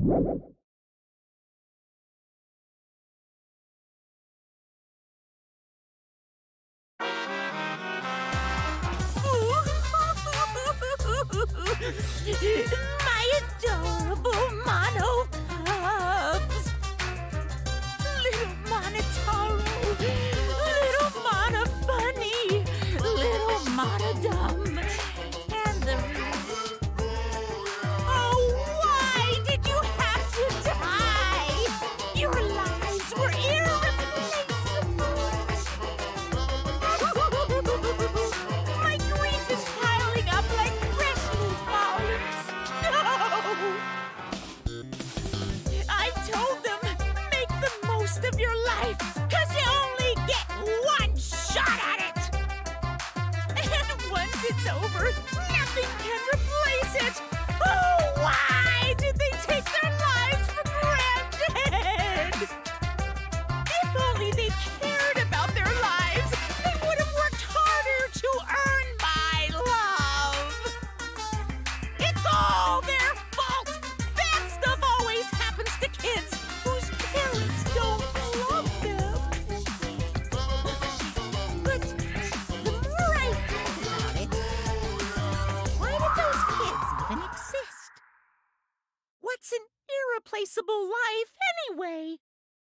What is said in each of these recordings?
My adorable mono pups. Little Monotaro, little Mono Funny, little Monodum, and the... Oh, why did you have to die? Your lives were irreplaceable. My grief is piling up like freshly fallen snow. I told them, make the most of your life, 'cause you only get one shot at it. And once it's over, nothing can replace it. Oh, why did they take their lives for granted? If only they cared about their lives, they would have worked harder to earn my love. It's all their fault. Bad stuff always happens to kids whose parents don't love them. But the more I think about it, why did those kids even exist? What's an irreplaceable life anyway?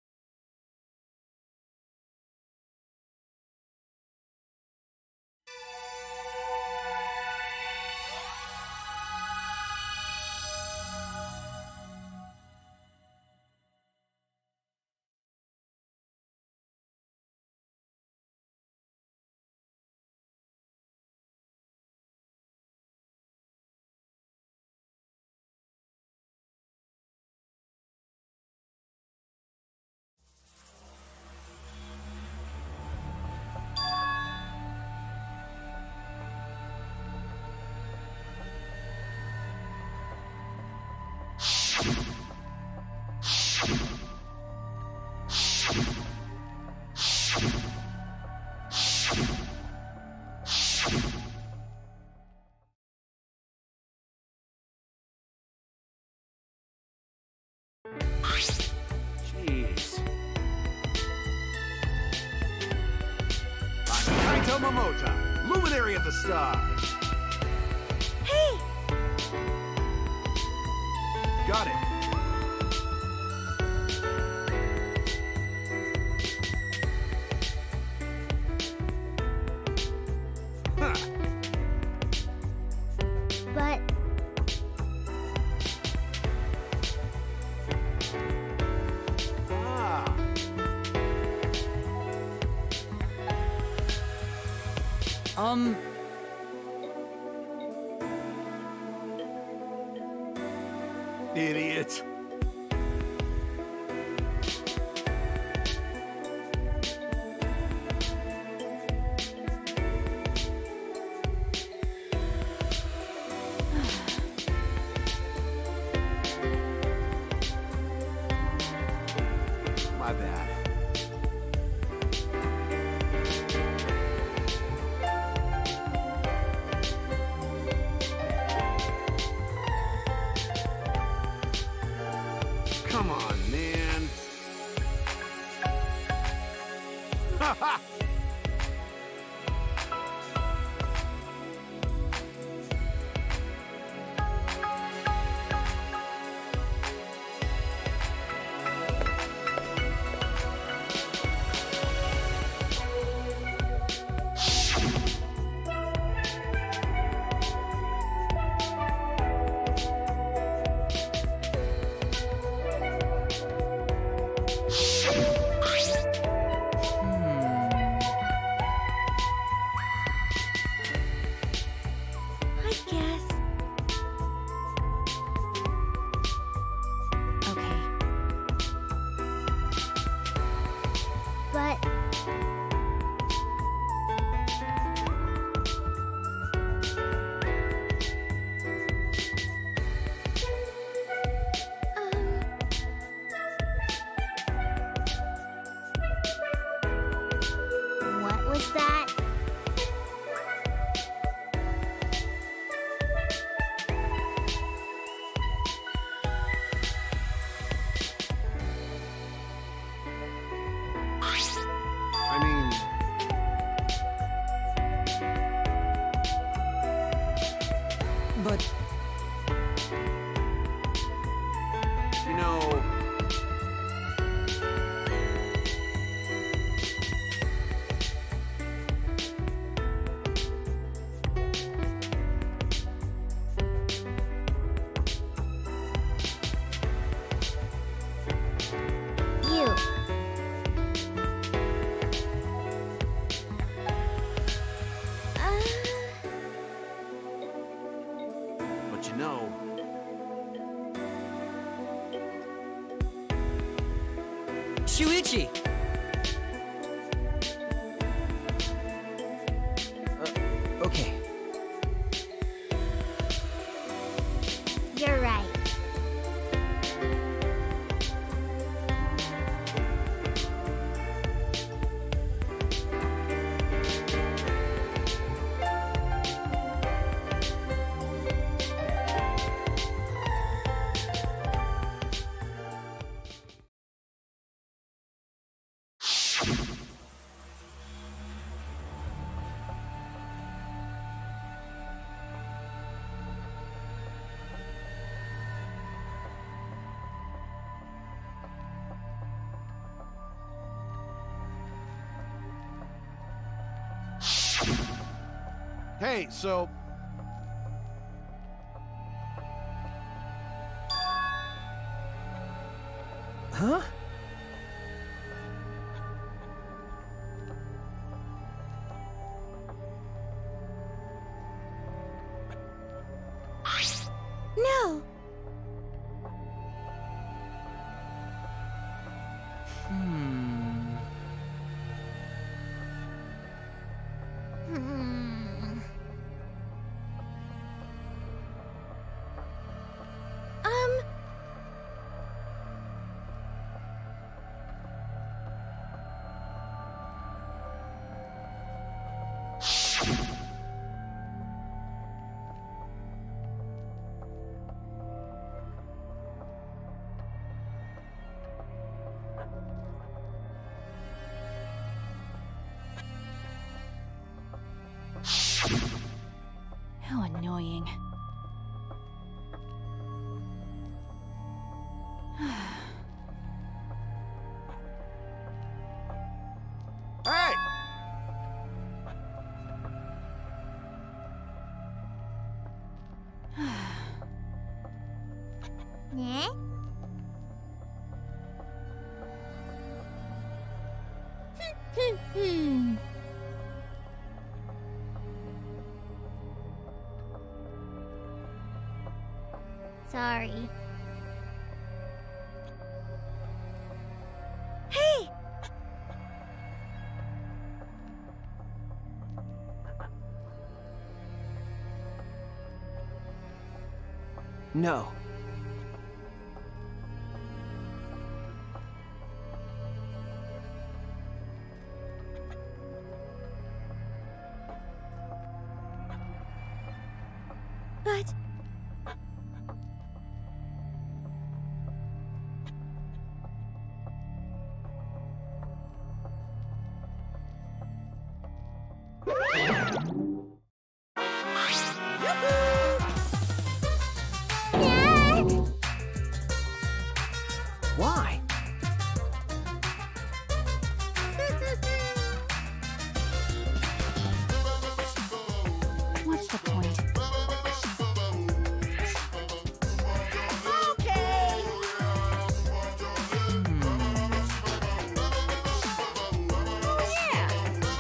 Jeez. Kaito Momota, luminary of the stars. Hey! Got it. Huh. But Ah. Idiot. My bad. Come on, man. Ha ha! I guess. Okay. but what was that? But... You know... You. But you know... Shuichi! Okay. You're right. Hey, so... Huh? No. Hmm... Hmm. How annoying. Hey! Yeah? Sorry. Hey! No. But... Yeah! Why? What's the point? Okay! Oh, yeah!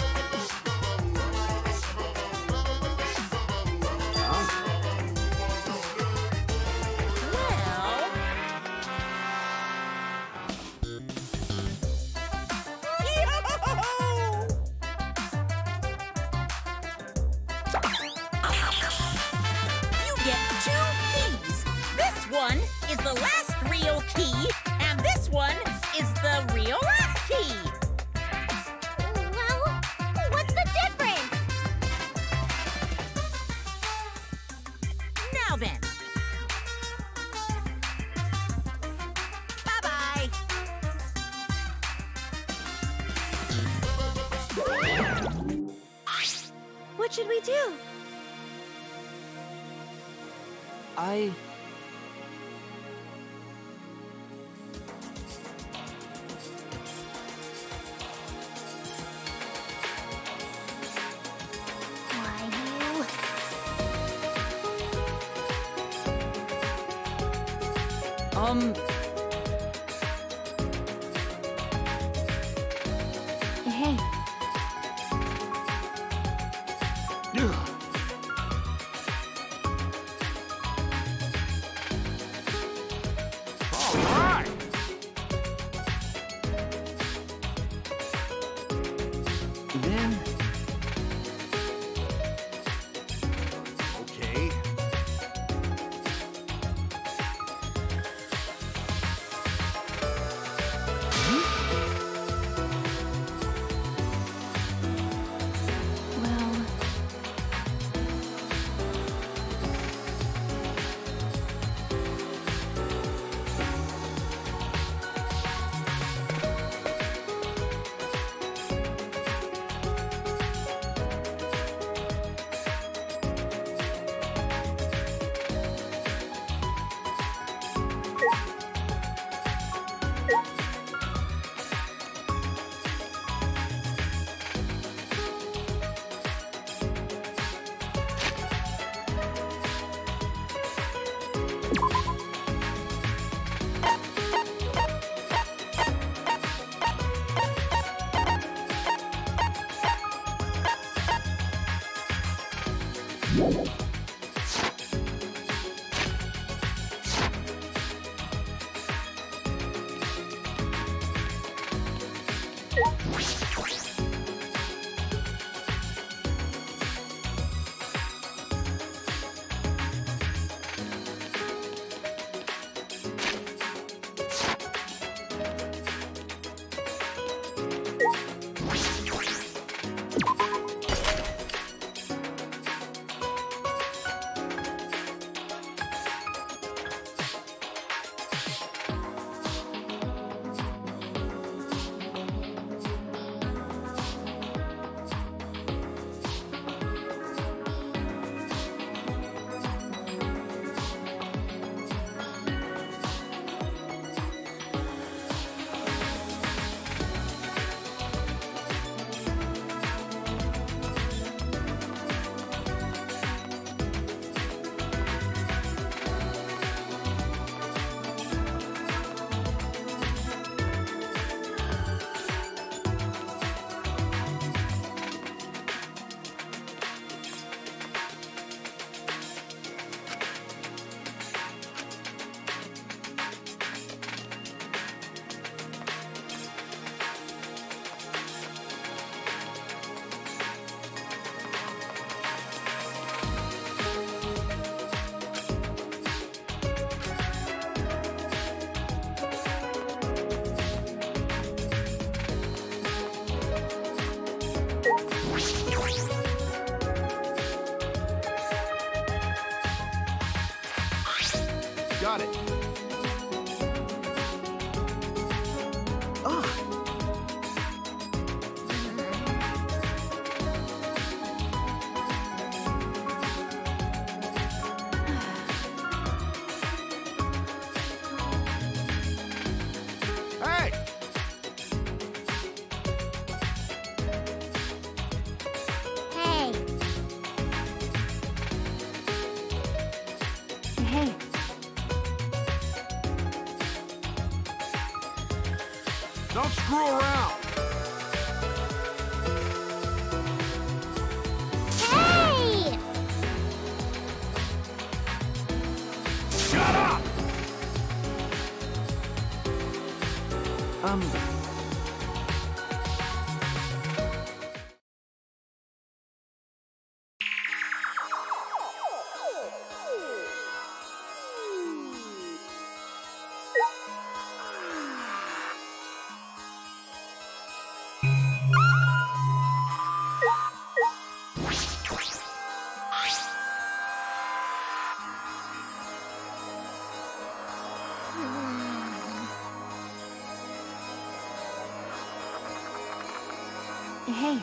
You get 2 keys. This one is the last real key, and this one is the real last key. Well, what's the difference? Now then. Bye-bye. What should we do? I... Why Um... you? Hey. All right. Then... Okay. Well... Got it. Ah! Hey! Hey. Hey. Don't screw around. Hey! Shut up! Hey.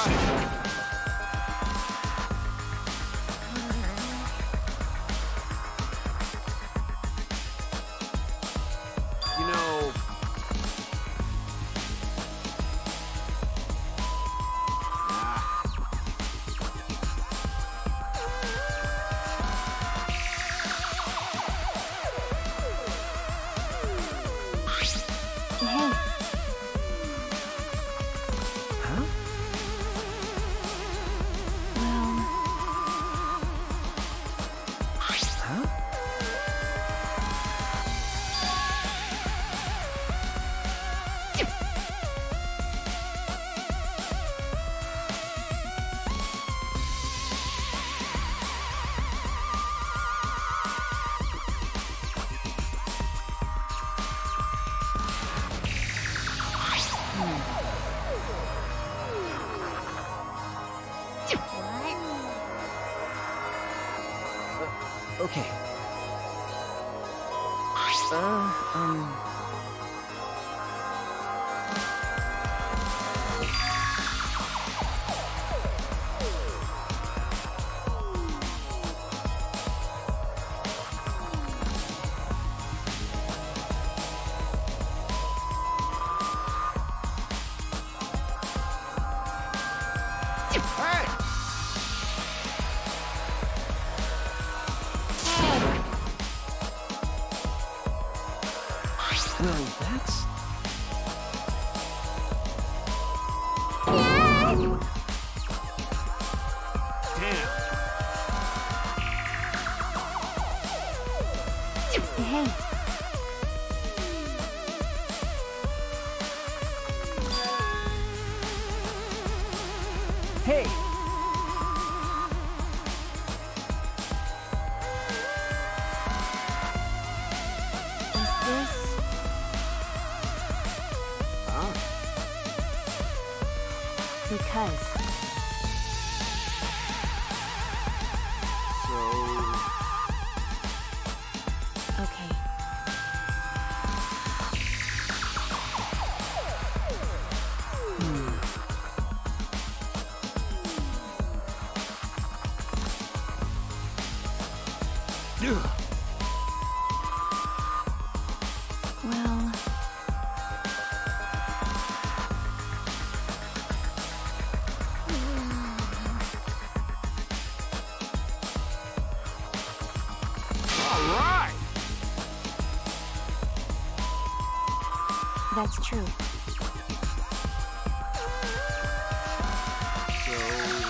Got it. You know... Hey. Huh? Well, Huh? what? Okay. Hey! Well, that's... Damn. Hey. Hey! Is this... Huh? because... So... Okay. Ugh. Well... All right! That's true. So...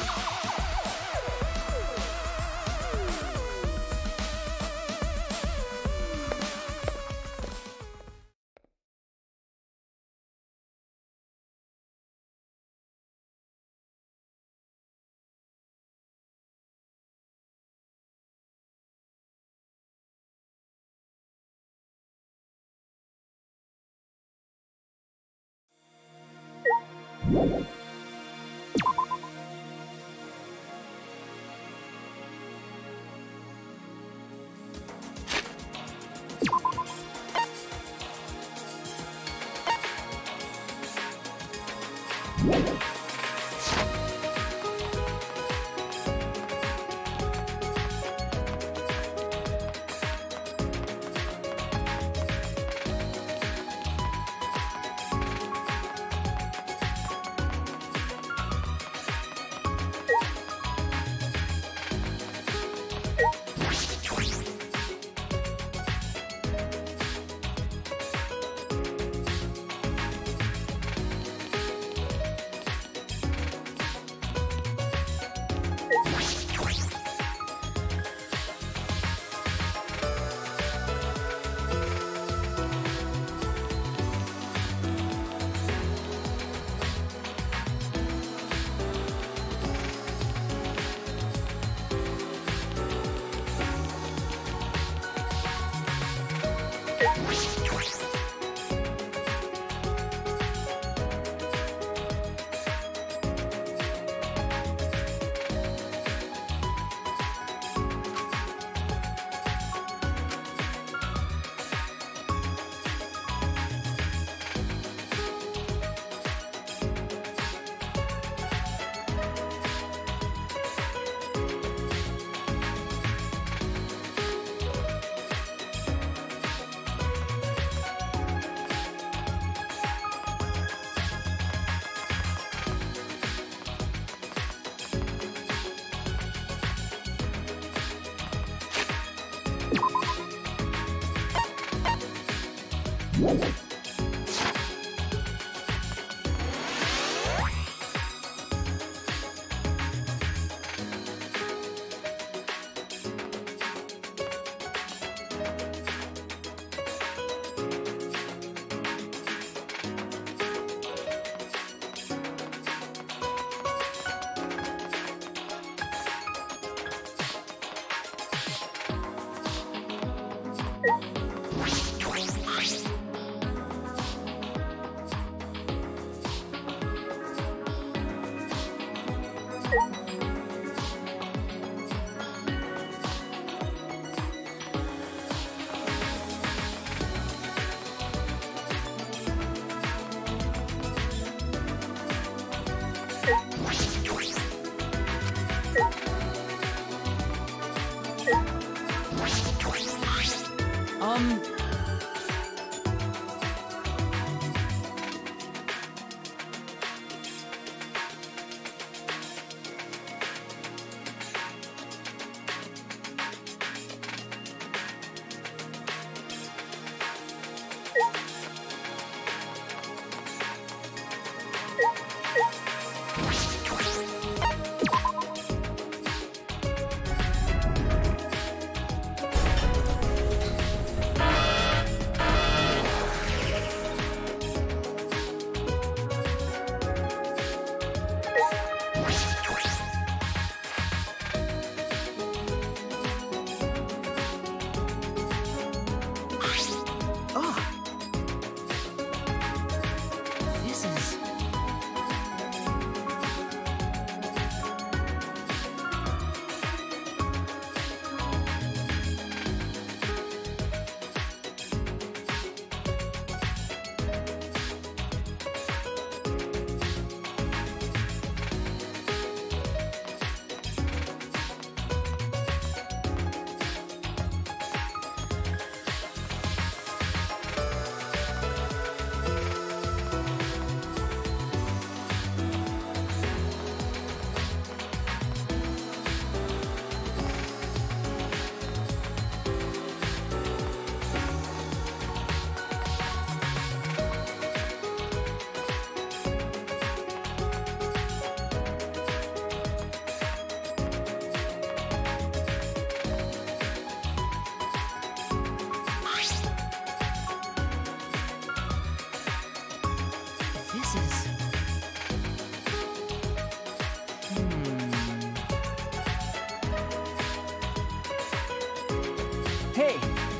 Hey!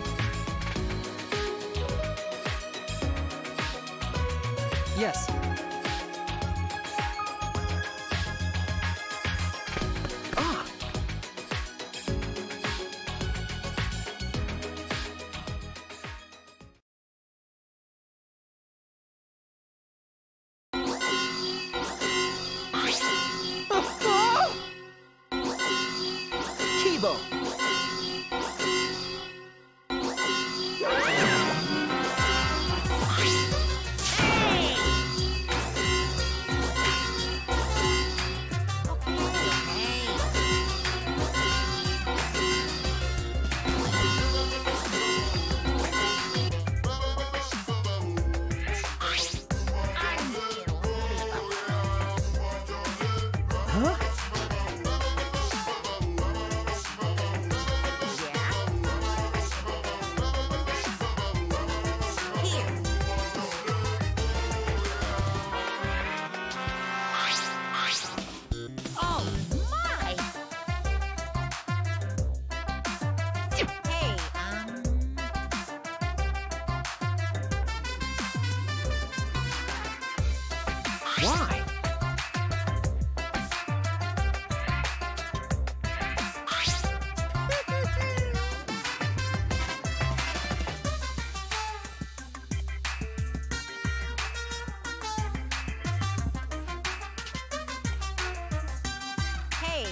Yes. Ah! Kibo! Huh? Oh, my! Hey, Why? Hey,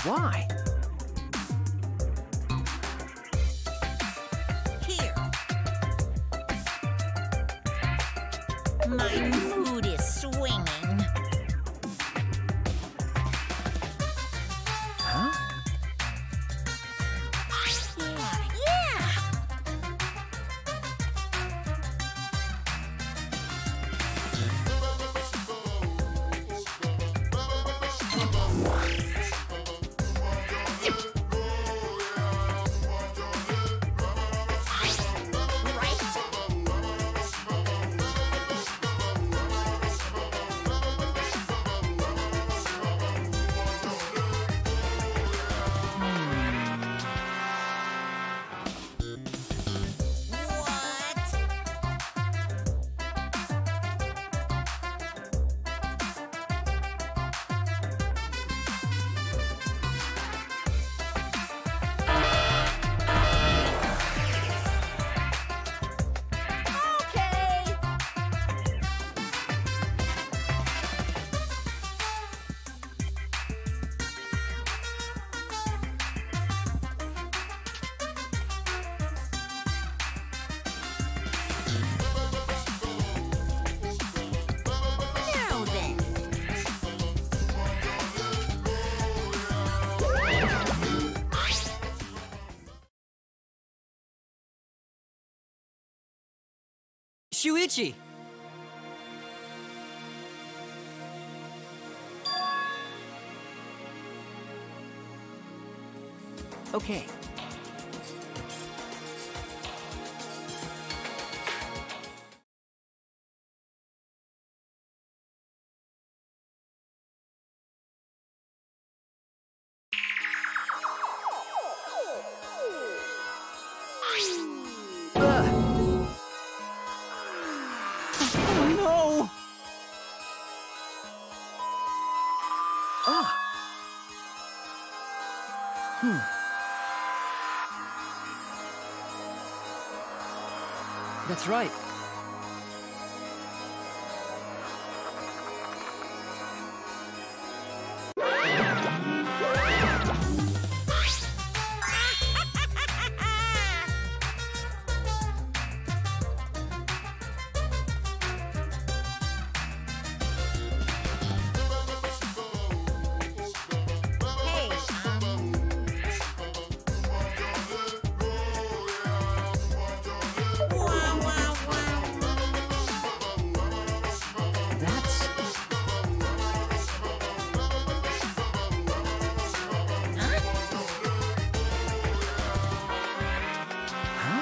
Why? Here. My mood is swinging. Huh? Yeah. Now then. Shuichi! Okay. Oh no! Ah! That's right. Hey, wow, wow, wow. That's... Huh? Huh?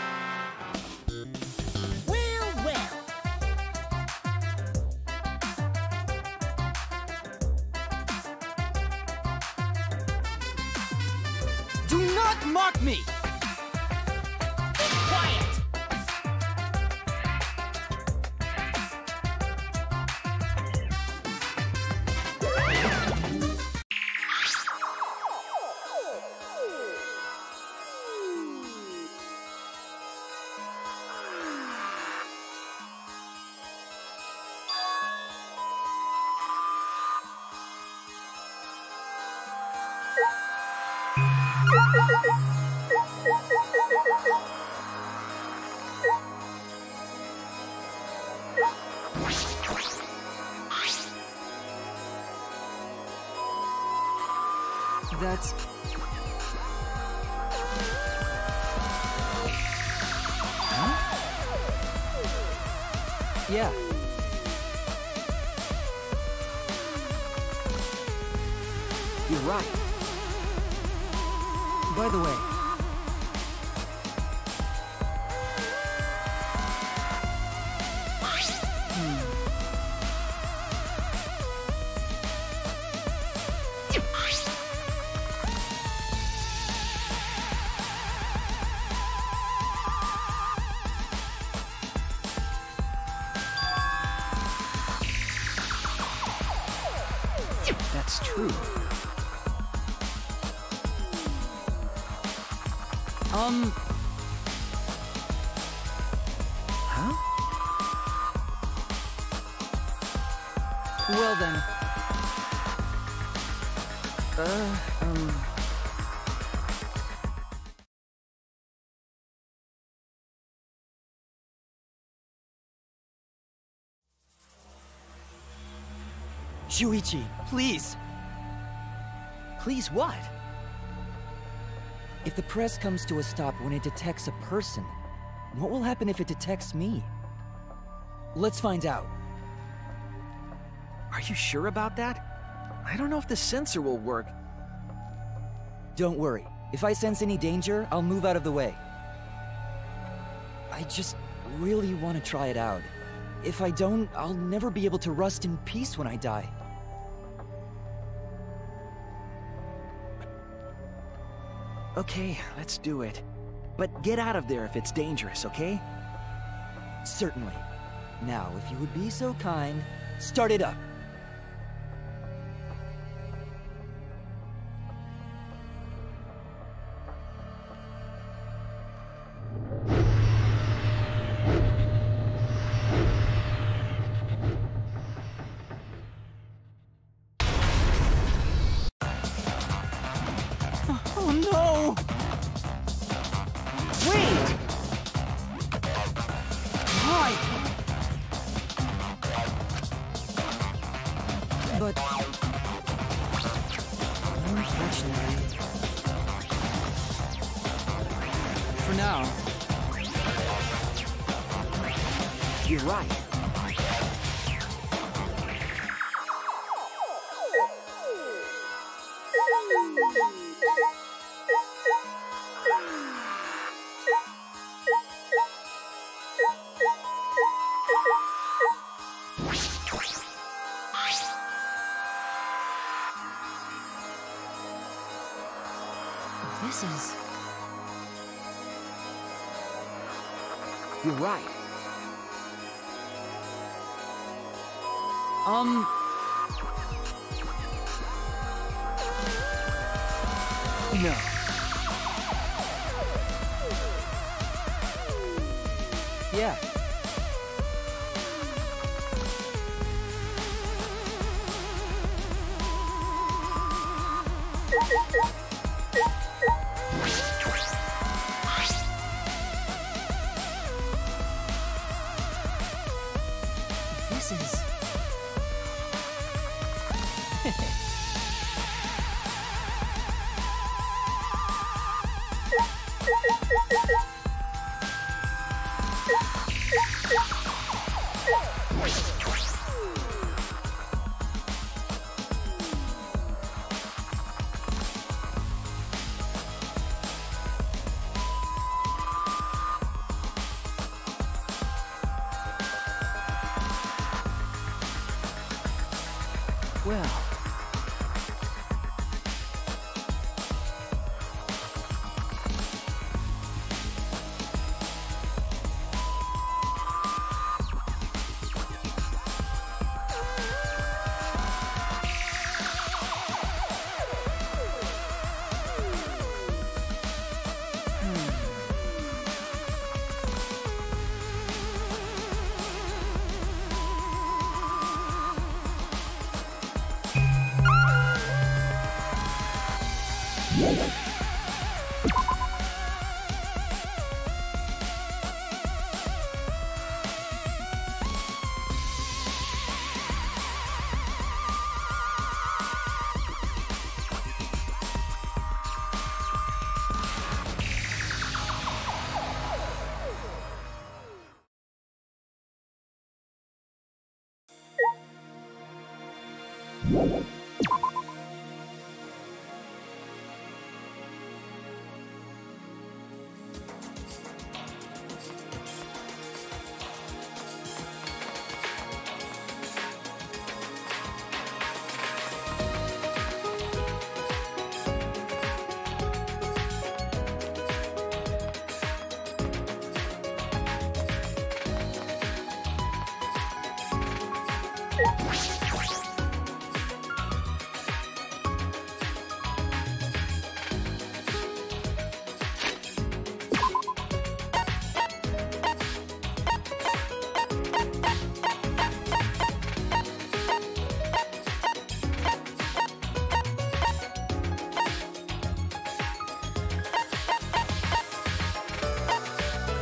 Well, well. Do not mock me! Quiet. That's... Huh? Yeah. You're right. By the way... That's true. Huh? Well then. Shuichi, please! Please what? If the press comes to a stop when it detects a person, what will happen if it detects me? Let's find out. Are you sure about that? I don't know if the sensor will work. Don't worry. If I sense any danger, I'll move out of the way. I just really want to try it out. If I don't, I'll never be able to rest in peace when I die. Okay, let's do it. But get out of there if it's dangerous, okay? Certainly. Now, if you would be so kind, start it up. Oh no! Wait! Why? But... unfortunately... for now... You're right. This is... You're right. No. Yeah. This is... Well...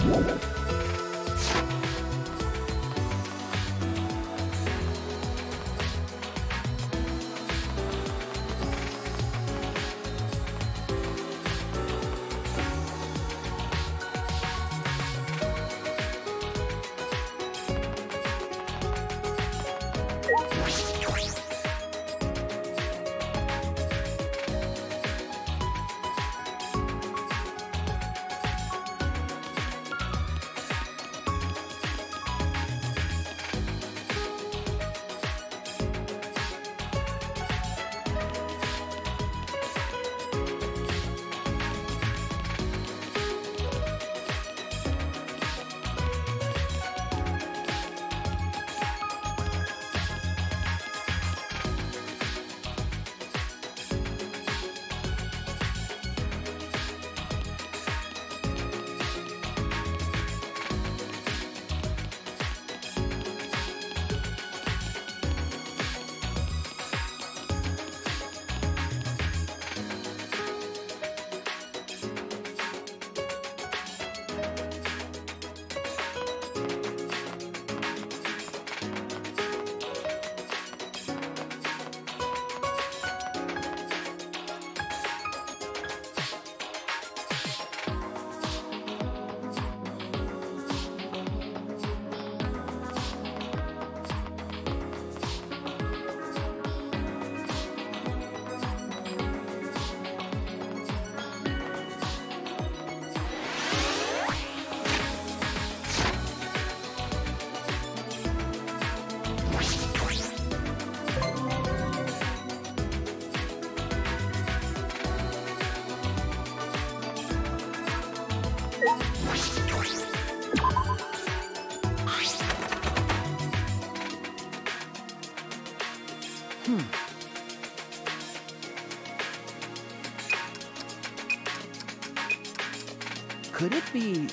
Could it be...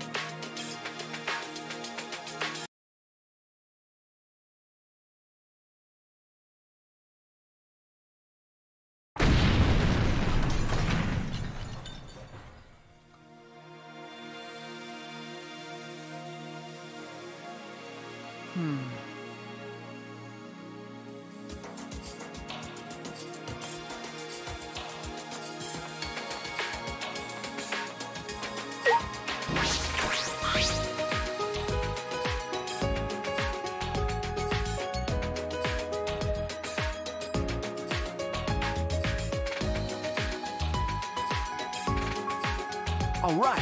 All right.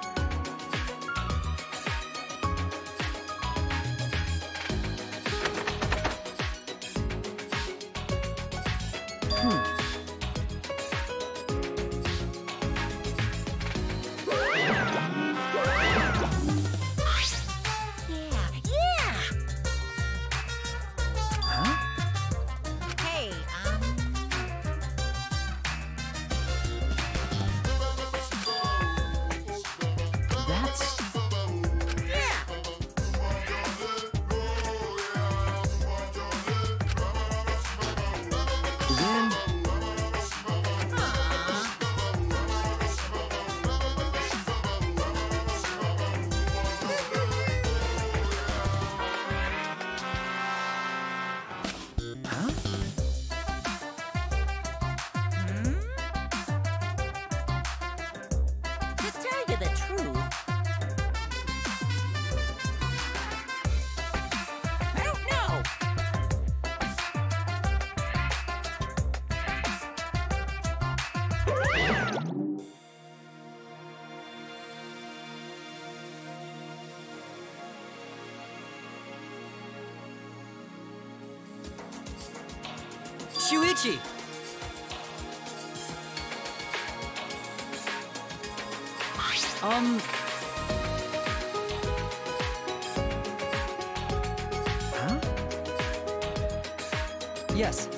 Shuichi! Huh? Yes.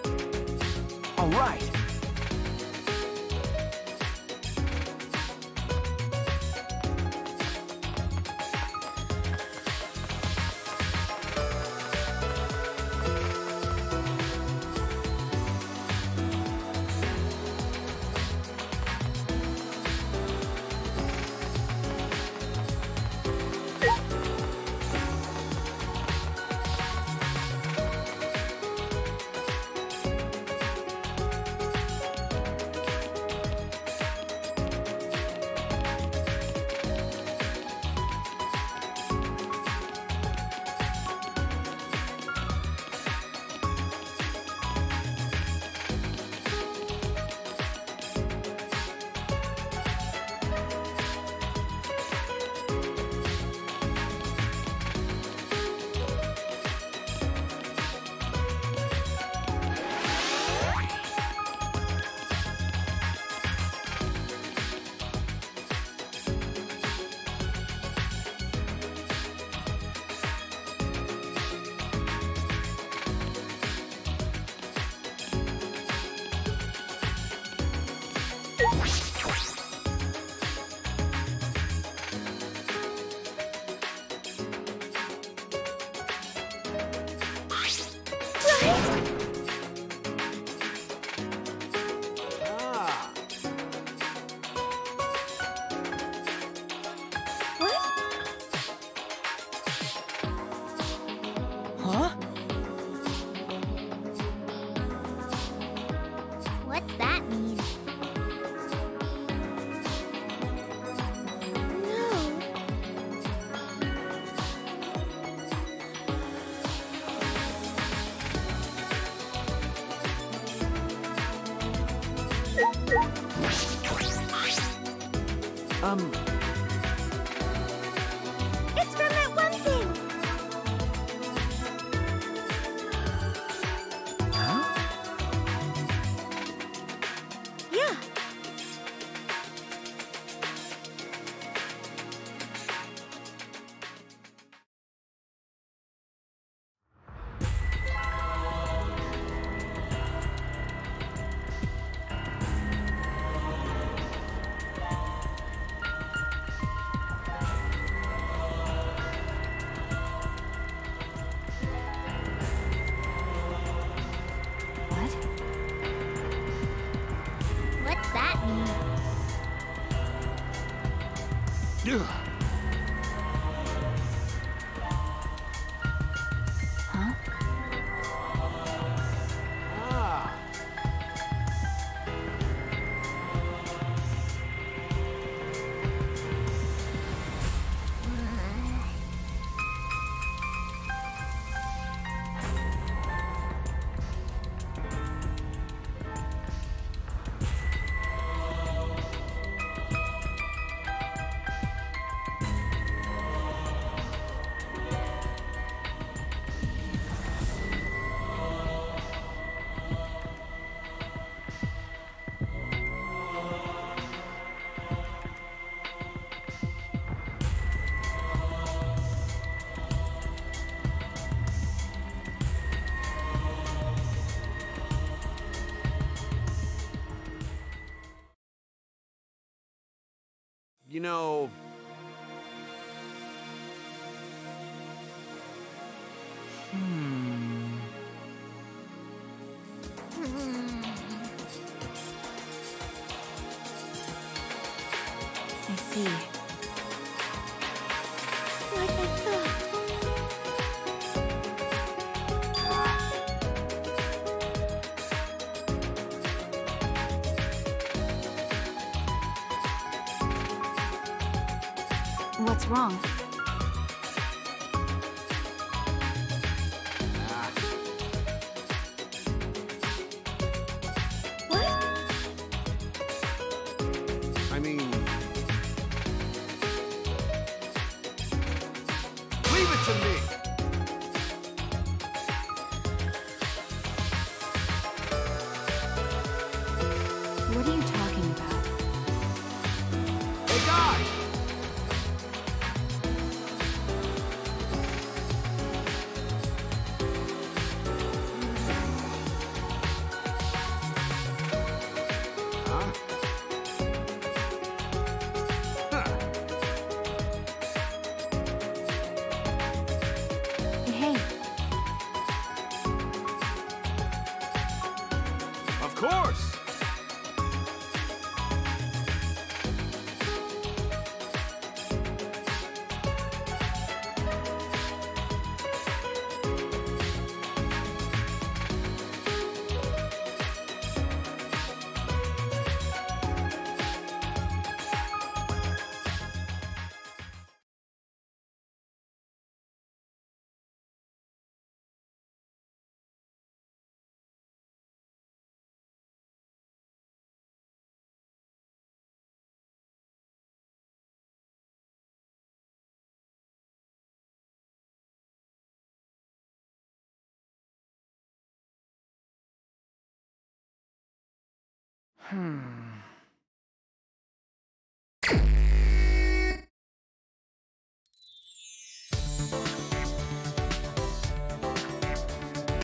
All right. that mean? No. It's from that one thing. Huh? Yeah. What? What's that mean? Ugh. Huh? Ah. You know, I see. Like I thought. What's wrong? What? I mean... Leave it to me! What are you talking about? Hey, guy! Huh? Huh. Hey, Of course! Hmm.